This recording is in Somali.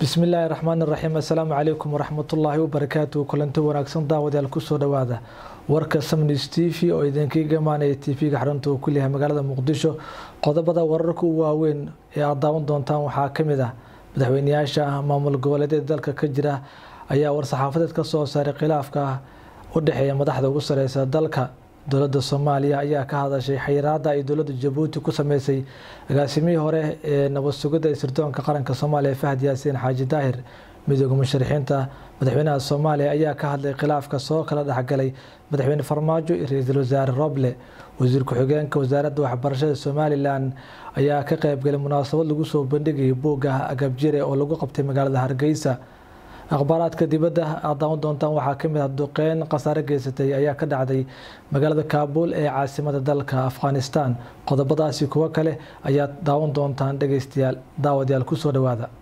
بسم الله الرحمن الرحيم. السلام عليكم ورحمة الله وبركاته. كلنتو wanaagsan daawadayaal ku soo dhawaada warka Samnis TV oo idinkaga imaanaya TV-ga xarunta ku leeyahay magaalada Muqdisho. Qodobada wararka ugu waaweyn ee aad daawan doontaan waxaa kamid ah madaxweynayaasha maamul goboleedyada dalka ka jira ayaa war saxaafadeed ka soo saaray khilaafka u dhaxeeya madaxda ugu sareysa dalka. dowladda Soomaaliya ayaa ka hadashay xayiraadda ay dowladda Djibouti ku sameysay agaasimihii hore ee nabad sugidda sirdoonka qaranka Soomaaliya Fahad Yaasiin Xaaji Daahir. midowga musharaxiinta madaxweynaha Soomaaliya ayaa ka hadlay khilaafka soo kala dhaxgalay madaxweyne Farmaajo iyo ra'iisul wasaare Roble. wasiir ku-xigeenka wasaaradda waxbarashada Somaliland ayaa ka qayb galay munaasabad lagu soo bandhigay buugga Agabjire oo lagu qabtay magaalada Hargeysa. akhbaaraadka dibadda aad daawan doontaan waxaa kamid ah duqeyn khasaare geysatay ayaa ka dhacday magaalada Kaabul ee caasimadda dalka Afghanistan. qodobadaasi kuwa kale ayaa daawan doontaan dhageystayaal daawadayaal ku soo dhawaada.